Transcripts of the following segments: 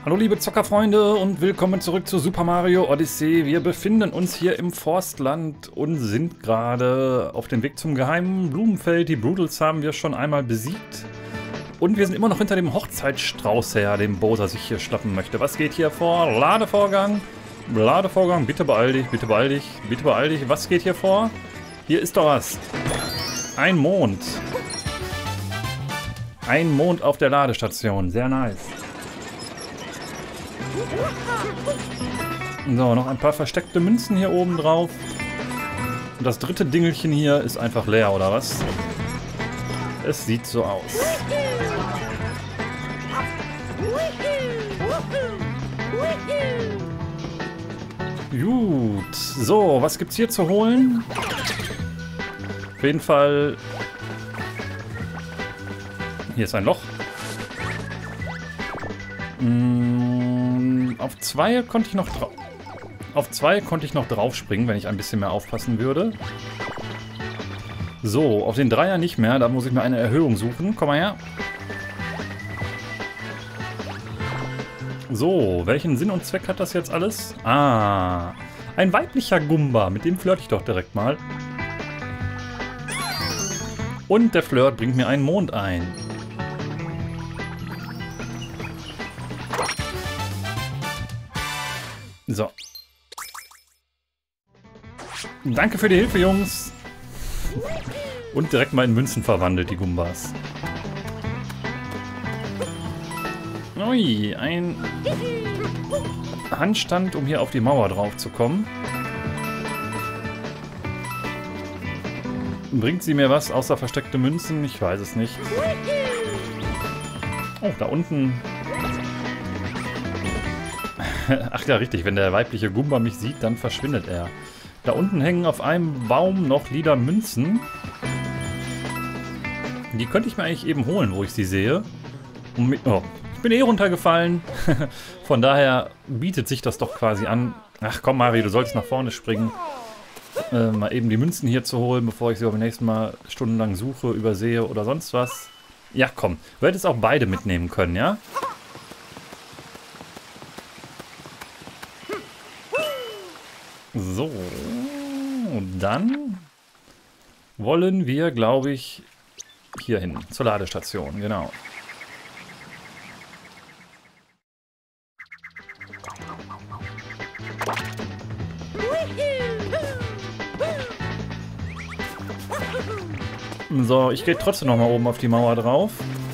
Hallo liebe Zockerfreunde und willkommen zurück zu Super Mario Odyssey. Wir befinden uns hier im Forstland und sind gerade auf dem Weg zum geheimen Blumenfeld. Die Broodals haben wir schon einmal besiegt. Und wir sind immer noch hinter dem Hochzeitsstrauß her, den Bowser sich hier schnappen möchte. Was geht hier vor? Ladevorgang. Ladevorgang. Bitte beeil dich, bitte beeil dich, bitte beeil dich. Was geht hier vor? Hier ist doch was. Ein Mond. Ein Mond auf der Ladestation. Sehr nice. So, noch ein paar versteckte Münzen hier oben drauf. Und das dritte Dingelchen hier ist einfach leer, oder was? Es sieht so aus. Gut. So, was gibt's hier zu holen? Auf jeden Fall... Hier ist ein Loch. Auf zwei konnte ich noch drauf springen, wenn ich ein bisschen mehr aufpassen würde. So, auf den Dreier nicht mehr. Da muss ich mir eine Erhöhung suchen. Komm mal her. So, welchen Sinn und Zweck hat das jetzt alles? Ah, ein weiblicher Gumba. Mit dem flirte ich doch direkt mal. Und der Flirt bringt mir einen Mond ein. So. Danke für die Hilfe, Jungs. Und direkt mal in Münzen verwandelt, die Gumbas. Ui, ein Handstand, um hier auf die Mauer drauf zu kommen. Bringt sie mir was außer versteckte Münzen? Ich weiß es nicht. Oh, da unten... Ach ja, richtig, wenn der weibliche Gumba mich sieht, dann verschwindet er. Da unten hängen auf einem Baum noch lila Münzen. Die könnte ich mir eigentlich eben holen, wo ich sie sehe. Oh, ich bin eh runtergefallen. Von daher bietet sich das doch quasi an. Ach komm Mario, du sollst nach vorne springen. Mal eben die Münzen hier zu holen, bevor ich sie beim nächsten Mal stundenlang suche, übersehe oder sonst was. Ja komm, du hättest auch beide mitnehmen können, ja? So, dann wollen wir, glaube ich, hier hin, zur Ladestation, genau. So, ich gehe trotzdem noch mal oben auf die Mauer drauf.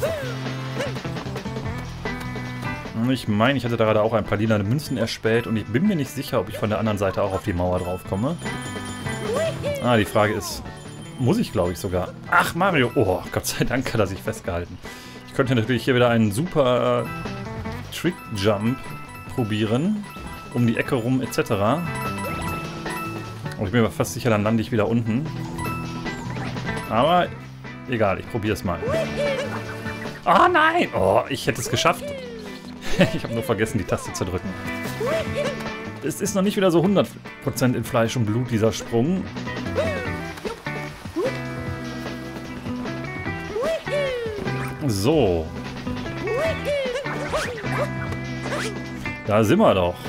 Ich meine, ich hatte da gerade auch ein paar lila Münzen erspäht und ich bin mir nicht sicher, ob ich von der anderen Seite auch auf die Mauer drauf komme. Ah, die Frage ist, muss ich glaube ich sogar. Ach, Mario, oh, Gott sei Dank hat er sich festgehalten. Ich könnte natürlich hier wieder einen super Trick-Jump probieren, um die Ecke rum etc. Aber ich bin mir fast sicher, dann lande ich wieder unten. Aber egal, ich probiere es mal. Oh nein! Oh, ich hätte es geschafft. Ich habe nur vergessen, die Taste zu drücken. Es ist noch nicht wieder so 100% in Fleisch und Blut, dieser Sprung. So. Da sind wir doch.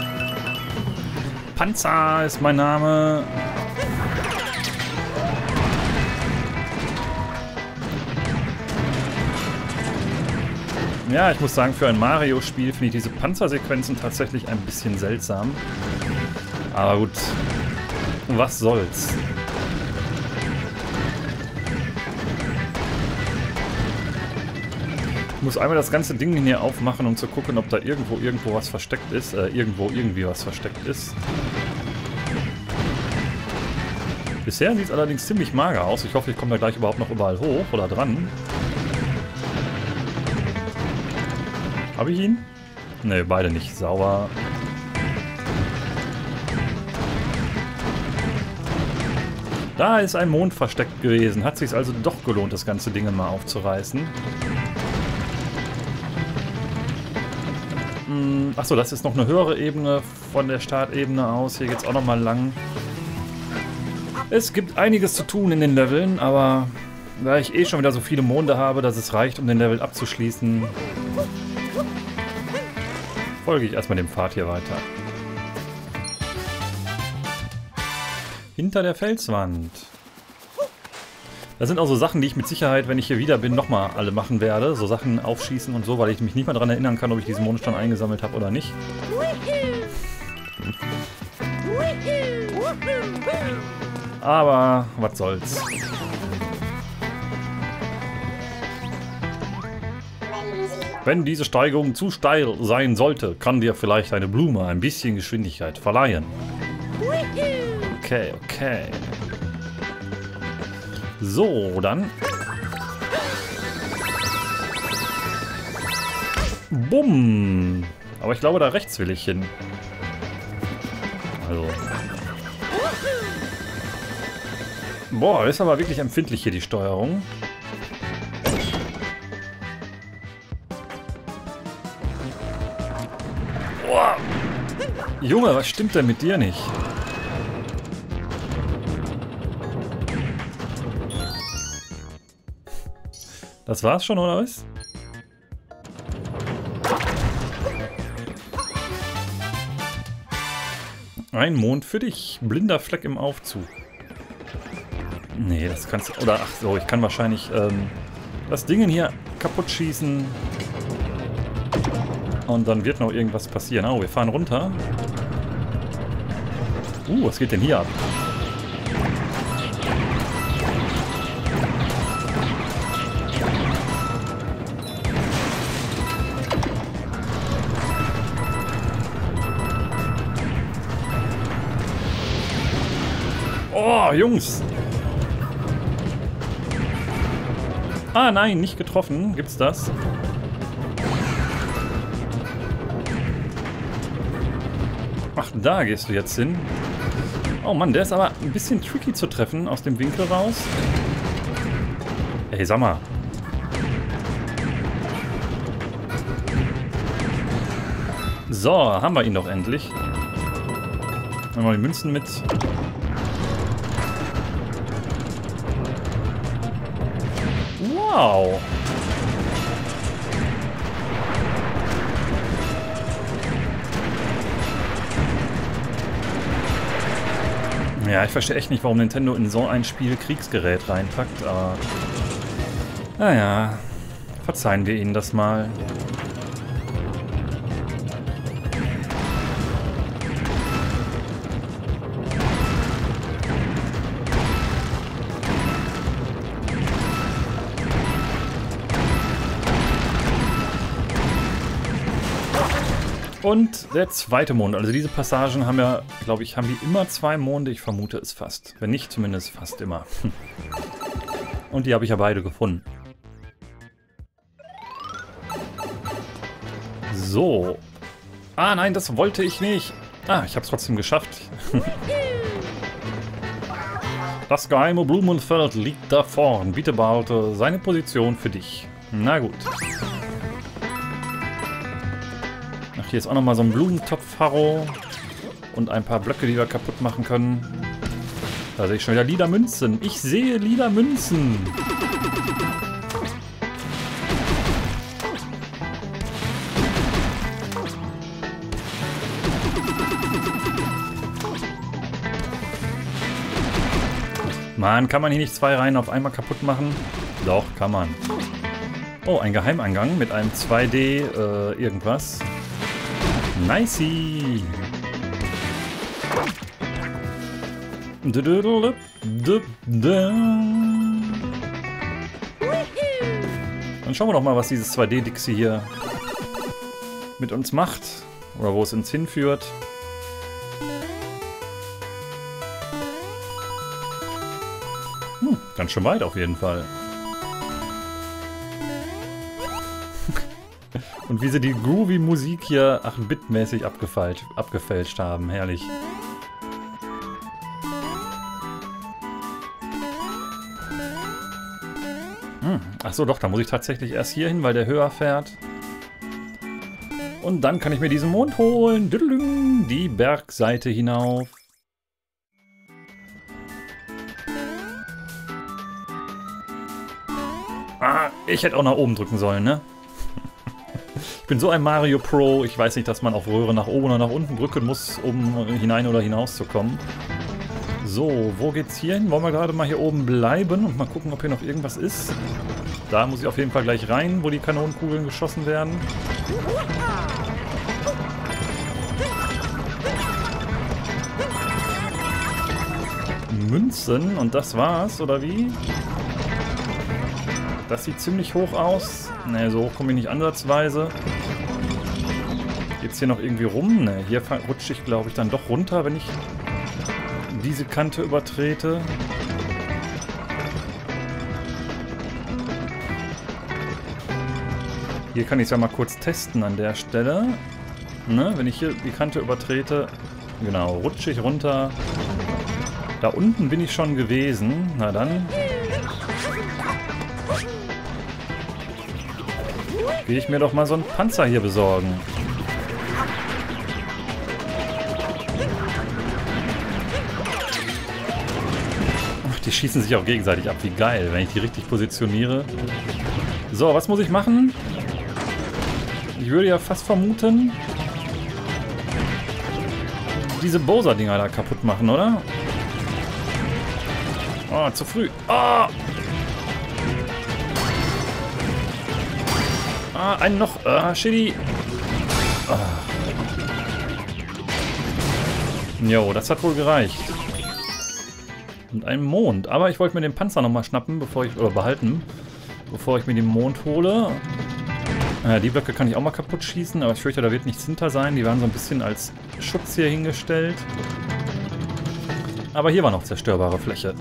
Panzer ist mein Name. Ja, ich muss sagen, für ein Mario-Spiel finde ich diese Panzersequenzen tatsächlich ein bisschen seltsam. Aber gut, was soll's. Ich muss einmal das ganze Ding hier aufmachen, um zu gucken, ob da irgendwo was versteckt ist. Irgendwie was versteckt ist. Bisher sieht es allerdings ziemlich mager aus. Ich hoffe, ich komme da gleich überhaupt noch überall hoch oder dran. Habe ich ihn? Ne, beide nicht. Sauber. Da ist ein Mond versteckt gewesen. Hat sich also doch gelohnt, das ganze Ding mal aufzureißen. Achso, das ist noch eine höhere Ebene von der Startebene aus. Hier geht es auch nochmal lang. Es gibt einiges zu tun in den Leveln, aber da ich eh schon wieder so viele Monde habe, dass es reicht, um den Level abzuschließen, Folge ich erstmal dem Pfad hier weiter. Hinter der Felswand. Das sind auch so Sachen, die ich mit Sicherheit, wenn ich hier wieder bin, nochmal alle machen werde. So Sachen aufschießen und so, weil ich mich nicht mehr daran erinnern kann, ob ich diesen Mondstein eingesammelt habe oder nicht. Aber was soll's. Wenn diese Steigung zu steil sein sollte, kann dir vielleicht eine Blume ein bisschen Geschwindigkeit verleihen. Okay, okay. So, dann. Bumm. Aber ich glaube, da rechts will ich hin. Also. Boah, ist aber wirklich empfindlich hier die Steuerung. Boah. Junge, was stimmt denn mit dir nicht? Das war's schon, oder was? Ein Mond für dich. Blinder Fleck im Aufzug. Nee, das kannst du... Oder, ach so, ich kann wahrscheinlich das Ding hier kaputt schießen. Und dann wird noch irgendwas passieren. Oh, wir fahren runter. Was geht denn hier ab? Oh, Jungs! Ah, nein, nicht getroffen. Gibt's das? Ach, da gehst du jetzt hin. Oh Mann, der ist aber ein bisschen tricky zu treffen aus dem Winkel raus. Ey, sag mal. So, haben wir ihn doch endlich. Nehmen wir die Münzen mit. Wow. Ja, ich verstehe echt nicht, warum Nintendo in so ein Spiel Kriegsgerät reinpackt, aber... Naja, verzeihen wir ihnen das mal. Und der zweite Mond. Also diese Passagen haben ja, glaube ich, haben die immer zwei Monde. Ich vermute es fast. Wenn nicht, zumindest fast immer. Und die habe ich ja beide gefunden. So. Ah, nein, das wollte ich nicht. Ah, ich habe es trotzdem geschafft. Das geheime Blumenfeld liegt da vorn. Bitte behalte seine Position für dich. Na gut. Hier ist auch nochmal so ein Blumentopf-Harro. Und ein paar Blöcke, die wir kaputt machen können. Da sehe ich schon wieder lila Münzen. Ich sehe lila Münzen. Mann, kann man hier nicht zwei Reihen auf einmal kaputt machen? Doch, kann man. Oh, ein Geheimeingang mit einem 2D irgendwas. Nicey. Dann schauen wir doch mal, was dieses 2D-Dixie hier mit uns macht. Oder wo es uns hinführt. Ganz schön weit auf jeden Fall. Und wie sie die groovy Musik hier 8-Bit-mäßig abgefälscht haben. Herrlich. Achso, doch, da muss ich tatsächlich erst hier hin, weil der höher fährt. Und dann kann ich mir diesen Mond holen. Die Bergseite hinauf. Ah, ich hätte auch nach oben drücken sollen, ne? bin so ein Mario Pro, ich weiß nicht, dass man auf Röhre nach oben oder nach unten drücken muss, um hinein oder hinaus zu kommen. So, wo geht's hier hin? Wollen wir gerade mal hier oben bleiben und mal gucken, ob hier noch irgendwas ist. Da muss ich auf jeden Fall gleich rein, wo die Kanonenkugeln geschossen werden. Münzen und das war's, oder wie? Das sieht ziemlich hoch aus. Ne, so hoch komme ich nicht ansatzweise. Geht's hier noch irgendwie rum? Ne, hier rutsche ich, glaube ich, dann doch runter, wenn ich diese Kante übertrete. Hier kann ich es ja mal kurz testen an der Stelle. Ne, wenn ich hier die Kante übertrete, genau, rutsche ich runter. Da unten bin ich schon gewesen. Na dann. Gehe ich mir doch mal so einen Panzer hier besorgen. Ach, die schießen sich auch gegenseitig ab. Wie geil, wenn ich die richtig positioniere. So, was muss ich machen? Ich würde ja fast vermuten, diese Bowser-Dinger da kaputt machen, oder? Oh, zu früh. Oh! Ah, einen noch. Ah, shitty. Ah. Jo, das hat wohl gereicht. Und einen Mond. Aber ich wollte mir den Panzer nochmal schnappen, bevor ich... Oder behalten. Bevor ich mir den Mond hole. Die Blöcke kann ich auch mal kaputt schießen, aber ich fürchte, da wird nichts hinter sein. Die waren so ein bisschen als Schutz hier hingestellt. Aber hier war noch zerstörbare Fläche.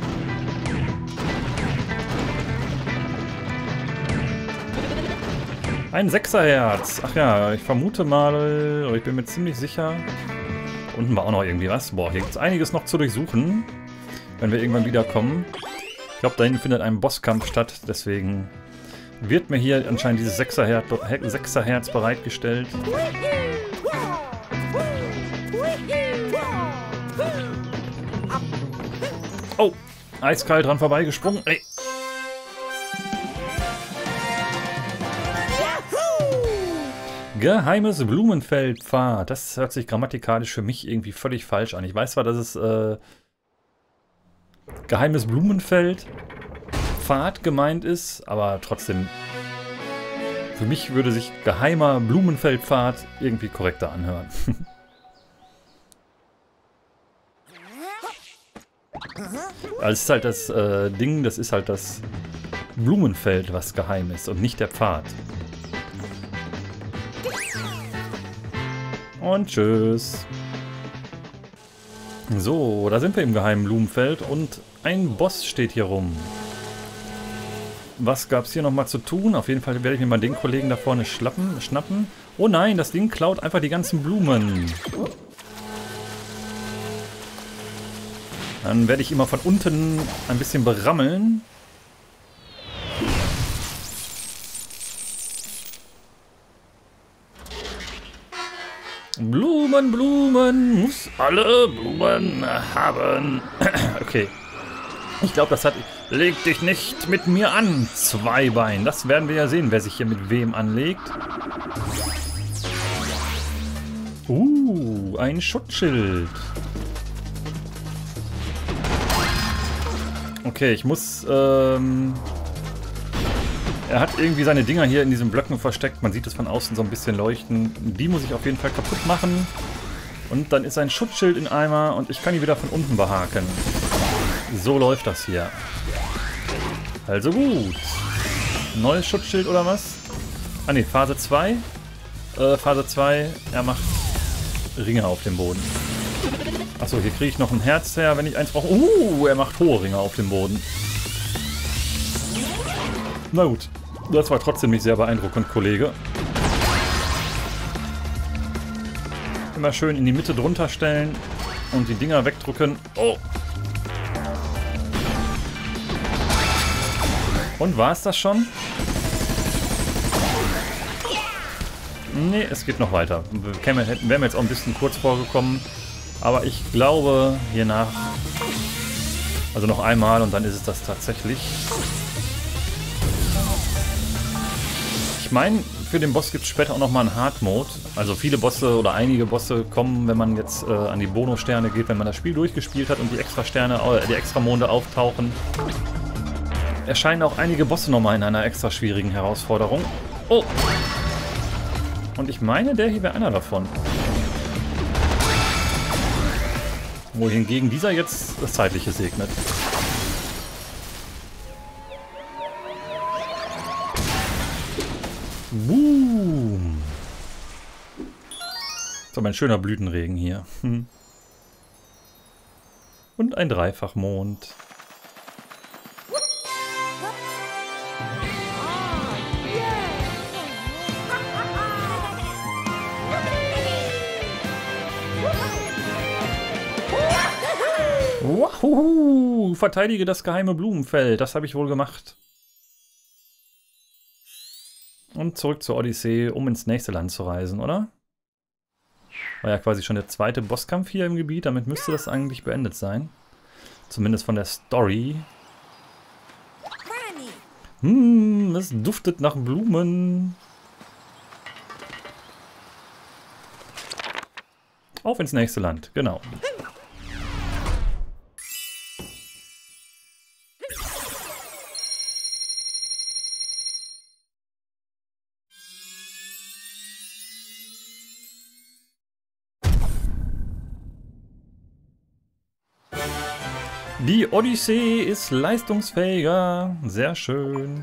Ein Sechserherz. Ach ja, ich vermute mal, oder ich bin mir ziemlich sicher. Unten war auch noch irgendwie was. Boah, hier gibt es einiges noch zu durchsuchen, wenn wir irgendwann wiederkommen. Ich glaube, da hinten findet ein Bosskampf statt, deswegen wird mir hier anscheinend dieses Sechserherz bereitgestellt. Oh, eiskalt dran vorbeigesprungen. Ey. Geheimes Blumenfeldpfad. Das hört sich grammatikalisch für mich irgendwie völlig falsch an. Ich weiß zwar, dass es Geheimes Blumenfeldpfad gemeint ist, aber trotzdem, für mich würde sich Geheimer Blumenfeldpfad irgendwie korrekter anhören. Also es ist halt das Ding, das ist halt das Blumenfeld, was geheim ist und nicht der Pfad. Und tschüss. So, da sind wir im geheimen Blumenfeld und ein Boss steht hier rum. Was gab es hier nochmal zu tun? Auf jeden Fall werde ich mir mal den Kollegen da vorne schnappen. Oh nein, das Ding klaut einfach die ganzen Blumen. Dann werde ich immer von unten ein bisschen berammeln. Blumen, Blumen, muss alle Blumen haben. Okay. Ich glaube, das hat... Leg dich nicht mit mir an, Zweibein. Das werden wir ja sehen, wer sich hier mit wem anlegt. Ein Schutzschild. Okay, ich muss... Er hat irgendwie seine Dinger hier in diesen Blöcken versteckt. Man sieht es von außen so ein bisschen leuchten. Die muss ich auf jeden Fall kaputt machen. Und dann ist ein Schutzschild in Eimer und ich kann ihn wieder von unten behaken. So läuft das hier. Also gut. Neues Schutzschild oder was? Ah ne, Phase 2. Phase 2, er macht Ringe auf dem Boden. Achso, hier kriege ich noch ein Herz her, wenn ich eins brauche. Er macht hohe Ringe auf dem Boden. Na gut, das war trotzdem nicht sehr beeindruckend, Kollege. Immer schön in die Mitte drunter stellen und die Dinger wegdrücken. Oh! Und war es das schon? Nee, es geht noch weiter. Wären wir jetzt auch ein bisschen kurz vorgekommen. Aber ich glaube, hiernach... Also noch einmal und dann ist es das tatsächlich. Ich meine, für den Boss gibt es später auch nochmal einen Hard-Mode. Also viele Bosse oder einige Bosse kommen, wenn man jetzt an die Bonus-Sterne geht, wenn man das Spiel durchgespielt hat und die Extra-Sterne, die Extra-Monde auftauchen. Erscheinen auch einige Bosse nochmal in einer extra schwierigen Herausforderung. Oh! Und ich meine, der hier wäre einer davon. Wohingegen dieser jetzt das Zeitliche segnet. Boom! So, ein schöner Blütenregen hier. Und ein Dreifachmond. Wahuhu! Verteidige das geheime Blumenfeld. Das habe ich wohl gemacht. Und zurück zur Odyssee, um ins nächste Land zu reisen, oder? War ja quasi schon der zweite Bosskampf hier im Gebiet. Damit müsste das eigentlich beendet sein. Zumindest von der Story. Es duftet nach Blumen. Auf ins nächste Land, genau. Die Odyssee ist leistungsfähiger. Sehr schön.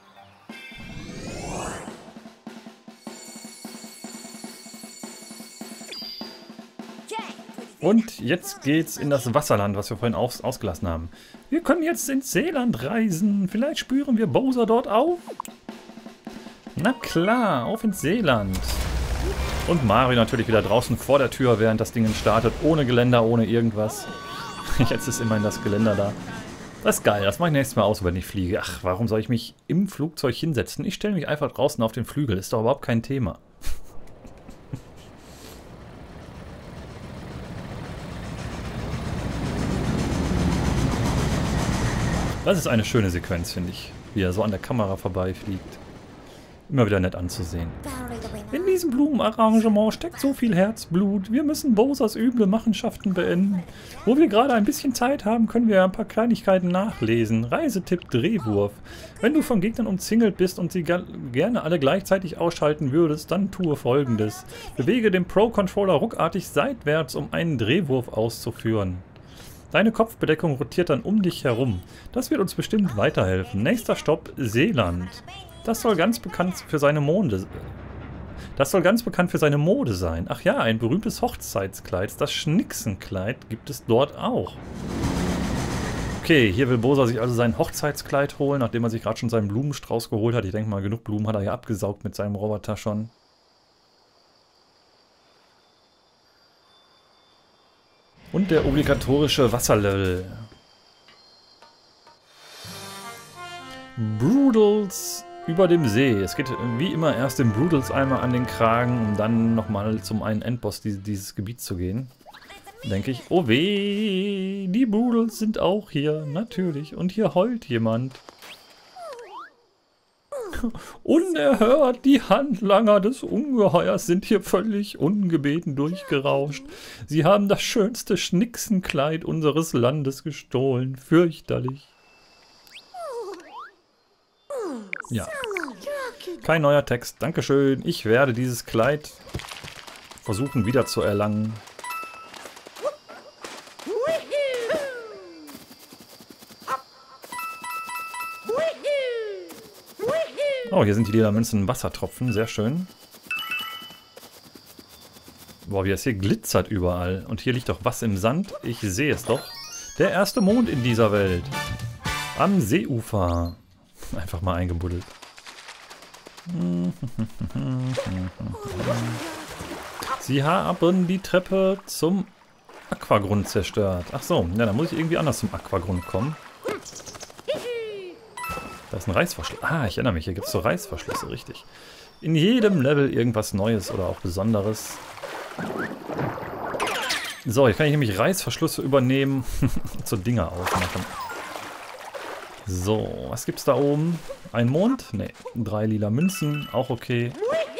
Und jetzt geht's in das Wasserland, was wir vorhin ausgelassen haben. Wir können jetzt ins Seeland reisen. Vielleicht spüren wir Bowser dort auf. Na klar, auf ins Seeland. Und Mario natürlich wieder draußen vor der Tür, während das Ding startet. Ohne Geländer, ohne irgendwas. Jetzt ist immerhin das Geländer da. Das ist geil, das mache ich nächstes Mal aus, wenn ich fliege. Ach, warum soll ich mich im Flugzeug hinsetzen? Ich stelle mich einfach draußen auf den Flügel, ist doch überhaupt kein Thema. Das ist eine schöne Sequenz, finde ich. Wie er so an der Kamera vorbeifliegt. Immer wieder nett anzusehen. In diesem Blumenarrangement steckt so viel Herzblut. Wir müssen Bowsers üble Machenschaften beenden. Wo wir gerade ein bisschen Zeit haben, können wir ein paar Kleinigkeiten nachlesen. Reisetipp Drehwurf. Wenn du von Gegnern umzingelt bist und sie gerne alle gleichzeitig ausschalten würdest, dann tue Folgendes. Bewege den Pro-Controller ruckartig seitwärts, um einen Drehwurf auszuführen. Deine Kopfbedeckung rotiert dann um dich herum. Das wird uns bestimmt weiterhelfen. Nächster Stopp, Seeland. Das soll ganz bekannt für seine Mode sein. Ach ja, ein berühmtes Hochzeitskleid, das Schnicksenkleid, gibt es dort auch. Okay, hier will Bowser sich also sein Hochzeitskleid holen, nachdem er sich gerade schon seinen Blumenstrauß geholt hat. Ich denke mal, genug Blumen hat er ja abgesaugt mit seinem Roboter schon. Und der obligatorische Wasserlevel. Broodals über dem See. Es geht wie immer erst den Broodals einmal an den Kragen, um dann nochmal zum einen Endboss dieses Gebiets zu gehen. Denke ich, oh weh, die Broodals sind auch hier, natürlich. Und hier heult jemand. Unerhört, die Handlanger des Ungeheuers sind hier völlig ungebeten durchgerauscht. Sie haben das schönste Schnicksenkleid unseres Landes gestohlen. Fürchterlich. Ja. Kein neuer Text. Dankeschön. Ich werde dieses Kleid versuchen wieder zu erlangen. Oh, hier sind die lila Münzen Wassertropfen. Sehr schön. Boah, wie es hier glitzert überall. Und hier liegt doch was im Sand. Ich sehe es doch. Der erste Mond in dieser Welt. Am Seeufer. Einfach mal eingebuddelt. Sie haben die Treppe zum Aquagrund zerstört. Ach so, ja, dann muss ich irgendwie anders zum Aquagrund kommen. Da ist ein Reißverschluss. Ah, ich erinnere mich, hier gibt es so Reißverschlüsse, richtig. In jedem Level irgendwas Neues oder auch Besonderes. So, hier kann ich nämlich Reißverschlüsse übernehmen und so Dinger aufmachen. So, was gibt's da oben? Ein Mond? Ne, 3 lila Münzen, auch okay.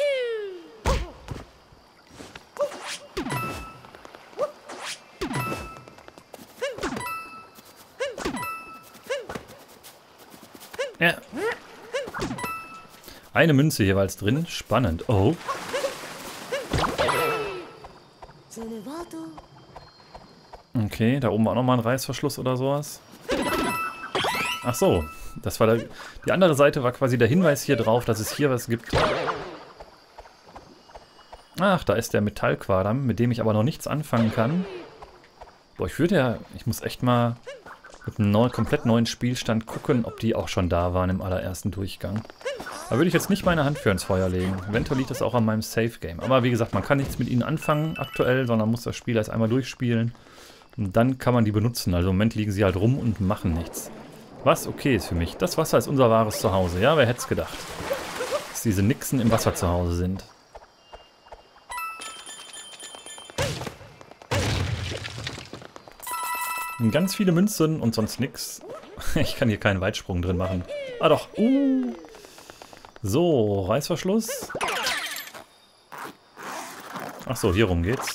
Ja. Eine Münze jeweils drin, spannend. Oh. Okay, da oben war nochmal ein Reißverschluss oder sowas. Ach so, das war die andere Seite war quasi der Hinweis hier drauf, dass es hier was gibt. Ach, da ist der Metallquader, mit dem ich aber noch nichts anfangen kann. Boah, ich muss echt mal mit einem komplett neuen Spielstand gucken, ob die auch schon da waren im allerersten Durchgang. Da würde ich jetzt nicht meine Hand für ins Feuer legen. Eventuell liegt das auch an meinem Safe-Game. Aber wie gesagt, man kann nichts mit ihnen anfangen aktuell, sondern muss das Spiel erst einmal durchspielen. Und dann kann man die benutzen. Also im Moment liegen sie halt rum und machen nichts. Was okay ist für mich. Das Wasser ist unser wahres Zuhause. Ja, wer hätte es gedacht, dass diese Nixen im Wasser zu Hause sind. Ganz viele Münzen und sonst nix. Ich kann hier keinen Weitsprung drin machen. Ah doch. So, Reißverschluss. Ach so, hier rum geht's.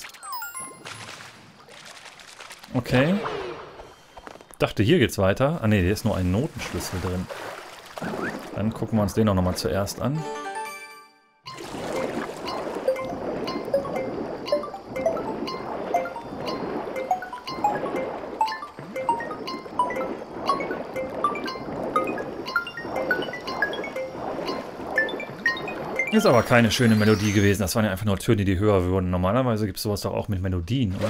Okay. Dachte, hier geht's weiter. Ah ne, hier ist nur ein Notenschlüssel drin. Dann gucken wir uns den auch nochmal zuerst an. Ist aber keine schöne Melodie gewesen. Das waren ja einfach nur Töne, die höher wurden. Normalerweise gibt es sowas doch auch mit Melodien, oder?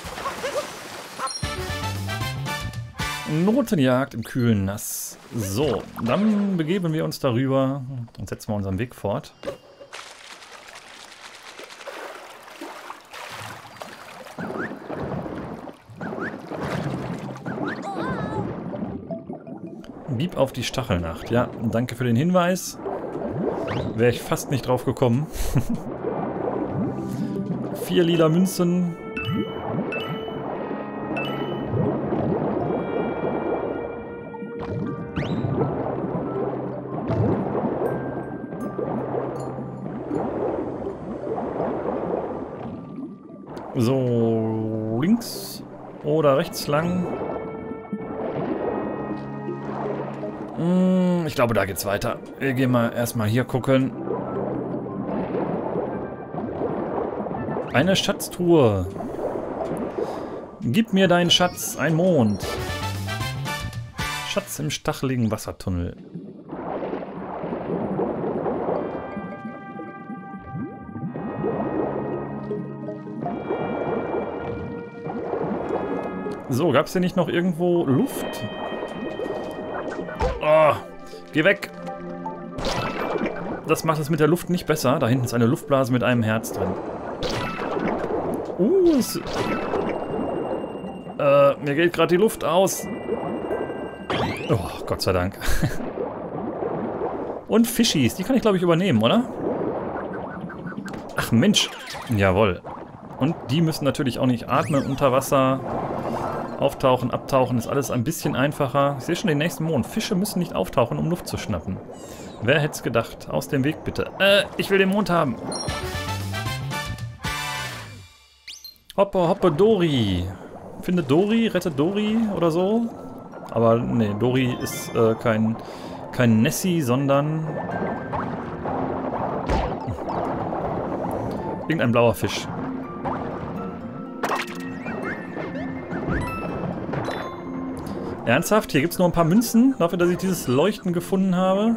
Notenjagd im kühlen Nass. So, dann begeben wir uns darüber und setzen wir unseren Weg fort. Bieb auf die Stachelnacht. Ja, danke für den Hinweis. Wäre ich fast nicht drauf gekommen. 4 lila Münzen. So, links oder rechts lang. Ich glaube, da geht's weiter. Wir gehen mal erstmal hier gucken. Eine Schatztruhe. Gib mir deinen Schatz, ein Mond. Schatz im stacheligen Wassertunnel. So, gab's hier nicht noch irgendwo Luft? Oh, geh weg! Das macht es mit der Luft nicht besser. Da hinten ist eine Luftblase mit einem Herz drin. Mir geht gerade die Luft aus. Oh, Gott sei Dank. Und Fischis, die kann ich glaube ich übernehmen, oder? Ach Mensch, jawohl. Und die müssen natürlich auch nicht atmen unter Wasser. Auftauchen, abtauchen ist alles ein bisschen einfacher. Ich sehe schon den nächsten Mond. Fische müssen nicht auftauchen, um Luft zu schnappen. Wer hätte es gedacht? Aus dem Weg bitte. Ich will den Mond haben. Hoppe, hoppe, Dori. Finde Dori, rette Dori oder so. Aber nee, Dori ist kein Nessie, sondern irgendein blauer Fisch. Ernsthaft? Hier gibt es nur ein paar Münzen, dafür, dass ich dieses Leuchten gefunden habe.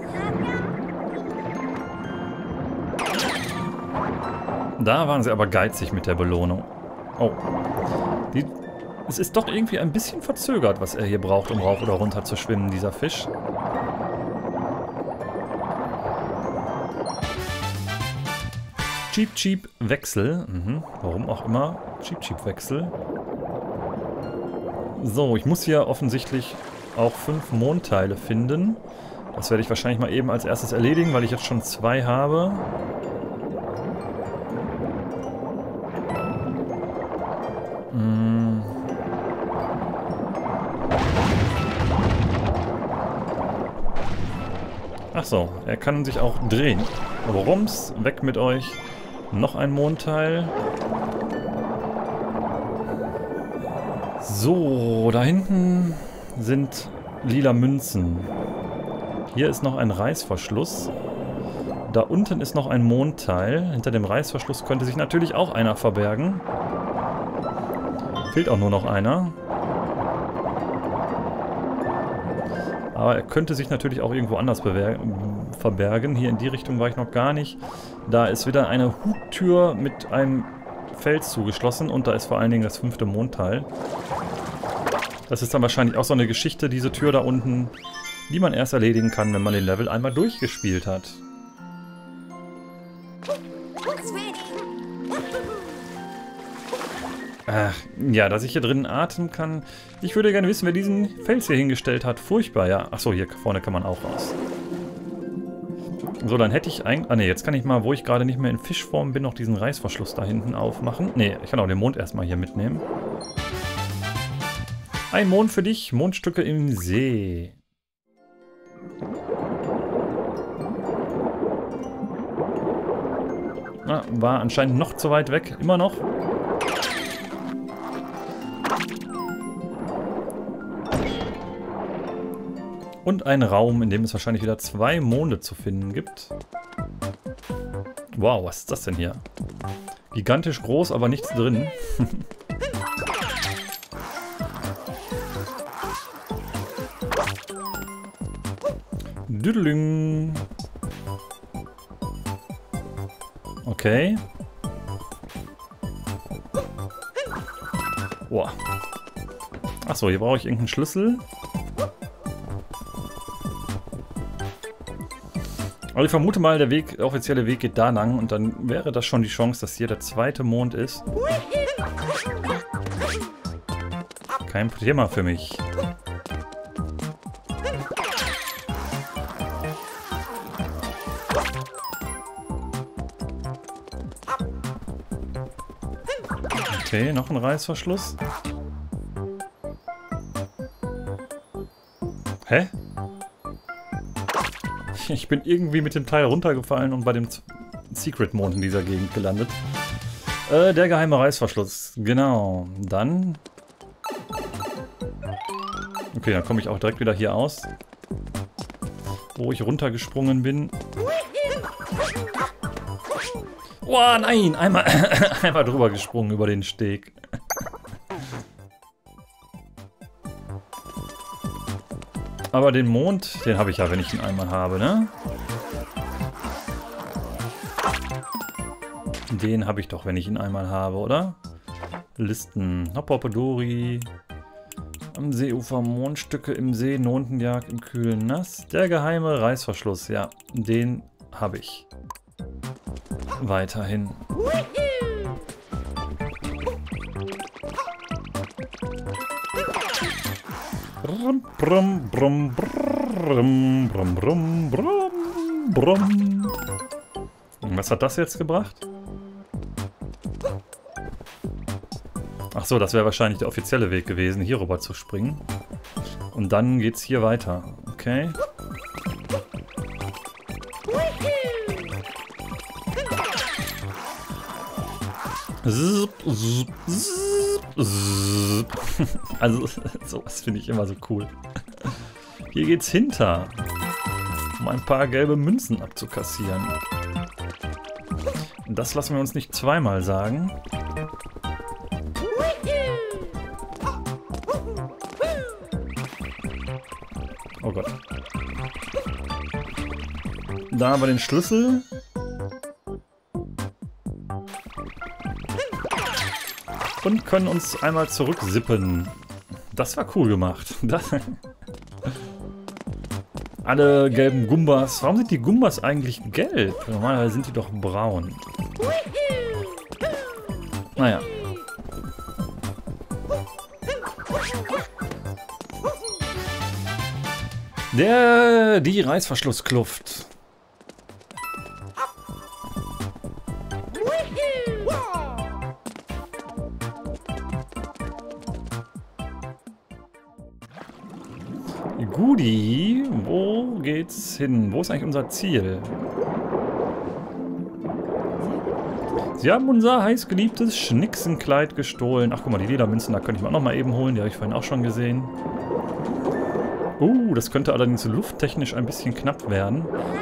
Da waren sie aber geizig mit der Belohnung. Oh. Es ist doch irgendwie ein bisschen verzögert, was er hier braucht, um rauf oder runter zu schwimmen, dieser Fisch. Cheep Cheep Wechsel. Warum auch immer. Cheep Cheep Wechsel. So, ich muss hier offensichtlich auch 5 Mondteile finden. Das werde ich wahrscheinlich mal eben als erstes erledigen, weil ich jetzt schon 2 habe. Achso, er kann sich auch drehen. Rums, weg mit euch. Noch ein Mondteil. So, da hinten sind lila Münzen. Hier ist noch ein Reißverschluss. Da unten ist noch ein Mondteil. Hinter dem Reißverschluss könnte sich natürlich auch einer verbergen. Fehlt auch nur noch einer. Aber er könnte sich natürlich auch irgendwo anders verbergen. Hier in die Richtung war ich noch gar nicht. Da ist wieder eine Hubtür mit einem Fels zugeschlossen. Und da ist vor allen Dingen das 5. Mondteil. Das ist dann wahrscheinlich auch so eine Geschichte, diese Tür da unten, die man erst erledigen kann, wenn man den Level einmal durchgespielt hat. Ach, ja, dass ich hier drinnen atmen kann. Ich würde gerne wissen, wer diesen Fels hier hingestellt hat. Furchtbar, ja. Achso, hier vorne kann man auch raus. So, dann hätte ich eigentlich... Ah, ne, jetzt kann ich mal, wo ich gerade nicht mehr in Fischform bin, noch diesen Reißverschluss da hinten aufmachen. Ne, ich kann auch den Mond erstmal hier mitnehmen. Ein Mond für dich. Mondstücke im See. Ah, war anscheinend noch zu weit weg. Immer noch. Und ein Raum, in dem es wahrscheinlich wieder 2 Monde zu finden gibt. Wow, was ist das denn hier? Gigantisch groß, aber nichts drin. Düdeling. Okay. Boah. Achso, hier brauche ich irgendeinen Schlüssel. Aber ich vermute mal, der offizielle Weg geht da lang und dann wäre das schon die Chance, dass hier der 2. Mond ist. Kein Thema für mich. Okay, noch ein Reißverschluss. Hä? Ich bin irgendwie mit dem Teil runtergefallen und bei dem Secret-Mond in dieser Gegend gelandet. Der geheime Reißverschluss. Genau. Dann... Okay, dann komme ich auch direkt wieder hier aus. Wo ich runtergesprungen bin. Oh nein! Einmal drüber gesprungen über den Steg. Aber den Mond, den habe ich ja, wenn ich ihn einmal habe, ne? Den habe ich doch, wenn ich ihn einmal habe, oder? Listen. Hoppopodori. Am Seeufer Mondstücke im See, Nontenjagd im kühlen Nass. Der geheime Reißverschluss, ja, den habe ich. Weiterhin. Brum, brum, brum, brum, brum, brum, brum, brum. Was hat das jetzt gebracht? Ach so, das wäre wahrscheinlich der offizielle Weg gewesen, hier rüber zu springen. Und dann geht's hier weiter. Okay. Also, sowas finde ich immer so cool. Hier geht's hinter, um ein paar gelbe Münzen abzukassieren. Das lassen wir uns nicht zweimal sagen. Oh Gott. Da haben wir den Schlüssel. Und können uns einmal zurücksippen. Das war cool gemacht. Alle gelben Gumbas. Warum sind die Gumbas eigentlich gelb? Normalerweise sind die doch braun. Naja. Die Reißverschlusskluft. Guti, wo geht's hin? Wo ist eigentlich unser Ziel? Sie haben unser heißgeliebtes Schnicksenkleid gestohlen. Ach, guck mal, die Ledermünzen, da könnte ich mir auch noch mal eben holen. Die habe ich vorhin auch schon gesehen. Das könnte allerdings lufttechnisch ein bisschen knapp werden.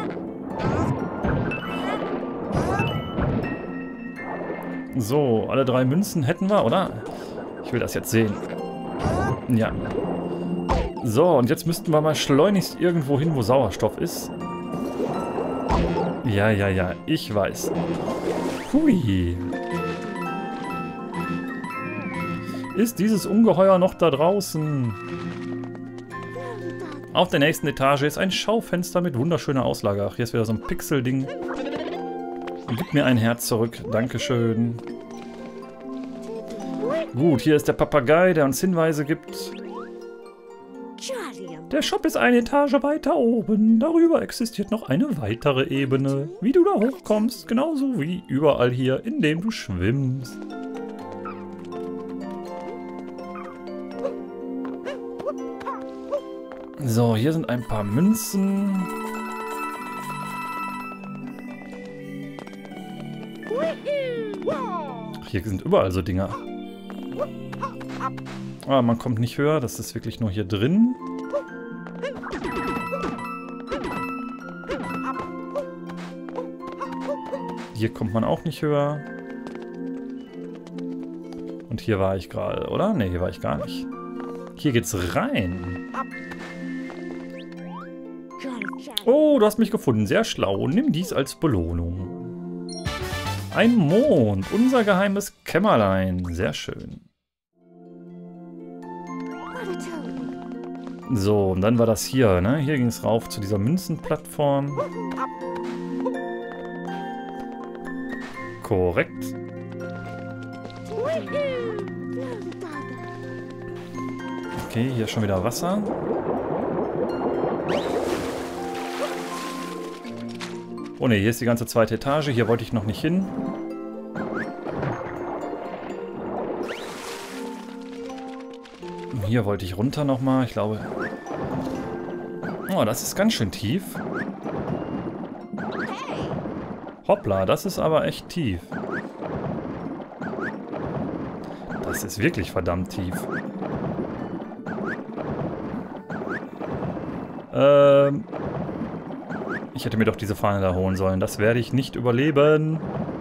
So, alle 3 Münzen hätten wir, oder? Ich will das jetzt sehen. Ja. So, und jetzt müssten wir mal schleunigst irgendwo hin, wo Sauerstoff ist. Ja, ich weiß. Hui. Ist dieses Ungeheuer noch da draußen? Auf der nächsten Etage ist ein Schaufenster mit wunderschöner Auslage. Ach, hier ist wieder so ein Pixel-Ding. Gib mir ein Herz zurück. Dankeschön. Gut, hier ist der Papagei, der uns Hinweise gibt. Der Shop ist eine Etage weiter oben. Darüber existiert noch eine weitere Ebene. Wie du da hochkommst, genauso wie überall hier, in dem du schwimmst. So, hier sind ein paar Münzen. Ach, hier sind überall so Dinger. Ah, man kommt nicht höher, das ist wirklich nur hier drin. Hier kommt man auch nicht höher. Und hier war ich gerade, oder? Ne, hier war ich gar nicht. Hier geht's rein. Oh, du hast mich gefunden. Sehr schlau. Nimm dies als Belohnung. Ein Mond. Unser geheimes Kämmerlein. Sehr schön. So, und dann war das hier, ne? Hier ging es rauf zu dieser Münzenplattform. Korrekt. Okay, hier ist schon wieder Wasser. Oh ne, hier ist die ganze zweite Etage. Hier wollte ich noch nicht hin. Hier wollte ich runter nochmal. Ich glaube... Oh, das ist ganz schön tief. Hoppla, das ist aber echt tief. Das ist wirklich verdammt tief. Ich hätte mir doch diese Fahne da holen sollen. Das werde ich nicht überleben.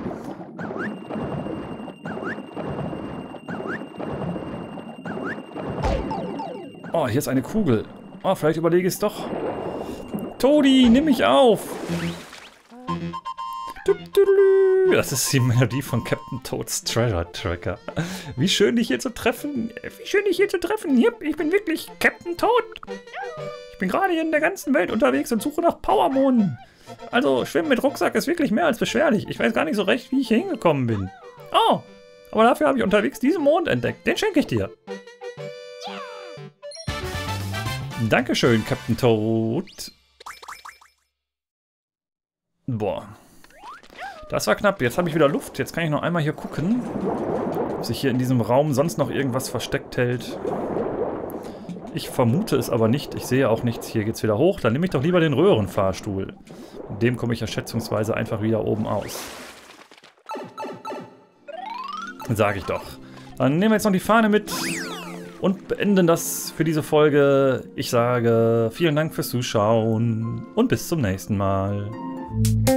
Oh, hier ist eine Kugel. Oh, vielleicht überlege ich es doch. Todi, nimm mich auf! Das ist die Melodie von Captain Toads Treasure Tracker. Wie schön, dich hier zu treffen. Wie schön, dich hier zu treffen. Yep, ich bin wirklich Captain Toad. Ich bin gerade hier in der ganzen Welt unterwegs und suche nach Powermonden. Also, Schwimmen mit Rucksack ist wirklich mehr als beschwerlich. Ich weiß gar nicht so recht, wie ich hier hingekommen bin. Oh, aber dafür habe ich unterwegs diesen Mond entdeckt. Den schenke ich dir. Dankeschön, Captain Toad. Boah. Das war knapp. Jetzt habe ich wieder Luft. Jetzt kann ich noch einmal hier gucken, ob sich hier in diesem Raum sonst noch irgendwas versteckt hält. Ich vermute es aber nicht. Ich sehe auch nichts. Hier geht es wieder hoch. Dann nehme ich doch lieber den Röhrenfahrstuhl. Mit dem komme ich ja schätzungsweise einfach wieder oben aus. Sage ich doch. Dann nehmen wir jetzt noch die Fahne mit und beenden das für diese Folge. Ich sage vielen Dank fürs Zuschauen und bis zum nächsten Mal.